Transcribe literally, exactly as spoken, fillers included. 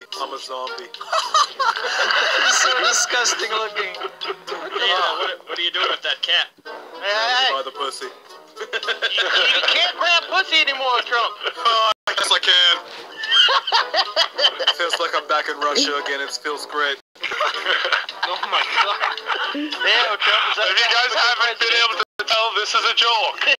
I'm a zombie. He's so disgusting looking. Hey, uh, what, what are you doing with that cat? Hey, hey, By the pussy. you, you can't grab pussy anymore, Trump. Oh, I guess I can. Feels like I'm back in Russia again. It feels great. Oh my god. Damn, Trump is If you guys haven't been able to tell, this is a joke.